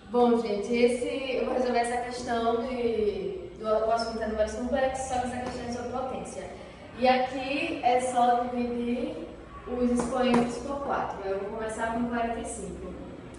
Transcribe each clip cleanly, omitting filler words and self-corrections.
Bom, gente, eu vou resolver essa questão do assunto é números complexos, só que essa questão é sobre potência. E aqui é só dividir os expoentes por 4. Eu vou começar com 45.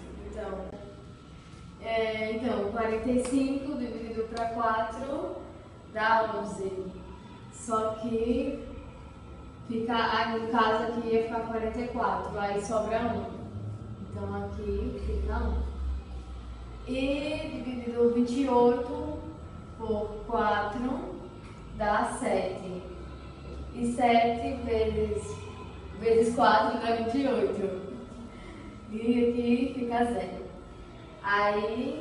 Então 45 dividido para 4 dá 11. Só que aí no caso aqui ia ficar 44, aí sobra 1. Então aqui fica 1. E dividido 28 por 4 dá 7. E 7 vezes 4 dá 28. E aqui fica 0. Aí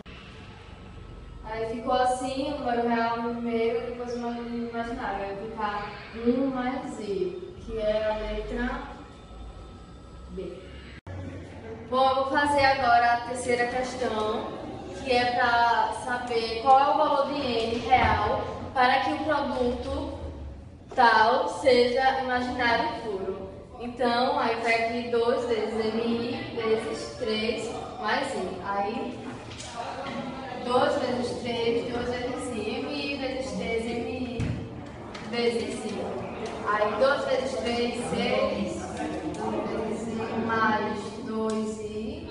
ficou assim, o número real no primeiro e depois o número imaginário. Vai ficar 1 mais I, que é a letra B. Bom, eu vou fazer agora a terceira questão, que é para saber qual é o valor de N real para que o produto tal seja imaginário e puro. Então, aí vai aqui 2 vezes MI vezes 3 mais I. Aí, 2 vezes 3, 2 vezes I. MI vezes 3, MI vezes I. Aí, 2 vezes 3, 6. 2 vezes I mais 2I.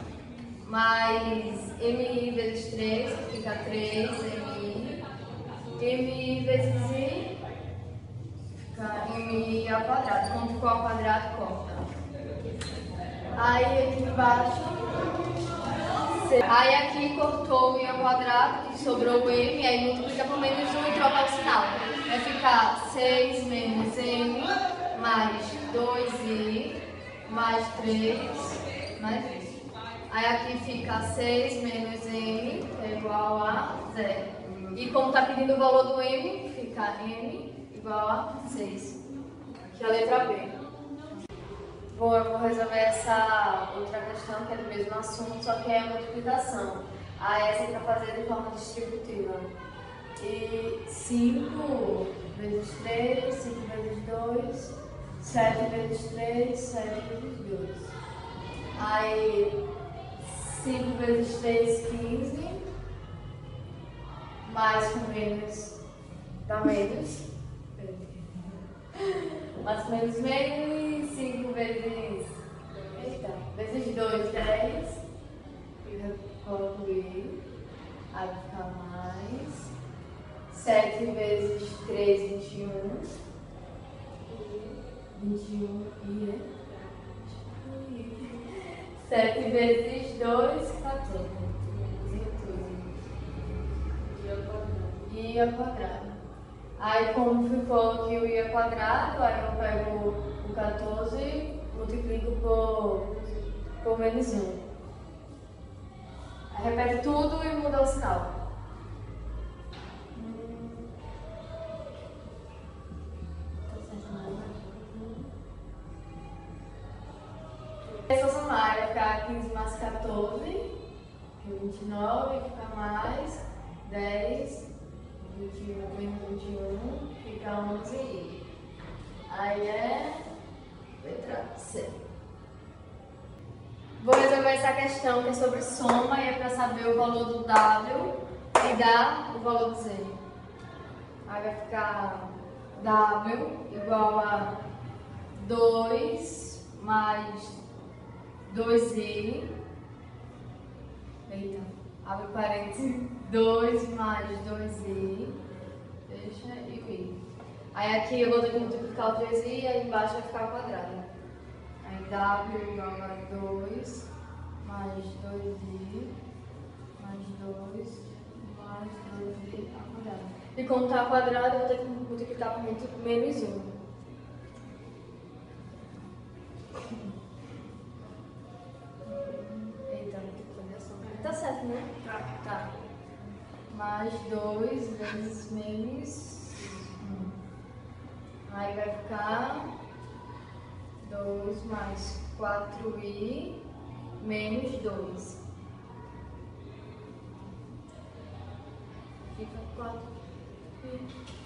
Mais MI vezes 3, que fica 3MI. MI vezes I. MI ao quadrado. Como ficou ao quadrado, corta. Aí aqui embaixo. Aí aqui cortou o I ao quadrado, que sobrou o M, aí multiplica por menos 1 e troca o sinal. Vai ficar 6 menos M mais 2I mais 3 mais 1. Aí aqui fica 6 menos M, que é igual a 0. E como está pedindo o valor do M, fica M igual a 6. Aqui é a letra B. Bom, eu vou resolver essa outra questão que é do mesmo assunto, só que é a multiplicação. Essa é para fazer de forma distributiva. E 5 vezes 3, 5 vezes 2, 7 vezes 3, 7 vezes 2. Aí 5 vezes 3, 15. Mais com menos dá menos. Mais com menos, 5 vezes. Vezes 2, 10. Eu coloco I. Aí fica mais. 7 vezes 3, 21. 21 I. 7 vezes 2, 14. I ao quadrado. Aí como ficou aqui o I ao quadrado, aí eu pego o 14 e multiplico por menos 1. Aí repete tudo e muda o sinal. Essa somar vai ficar 15 mais 14, 29, fica mais 10, 21 menos 21, fica 11. Aí é letra C. Vou resolver essa questão que é sobre soma e é para saber o valor do W e dar o valor do Z. Aí vai ficar W igual a 2 mais 2I. Eita, abre parênteses. 2 mais 2I. Deixa e o I. Aí aqui eu vou ter que multiplicar o 3I e aí embaixo vai ficar o quadrado. Aí W igual a 2 mais 2I mais 2 mais 2I ao quadrado. E como está ao quadrado, eu vou ter que multiplicar por menos 1. Eita, tá certo, né? Tá. Mais 2 vezes menos 1. Aí vai ficar 2 mais 4i menos 2. Fica 4i.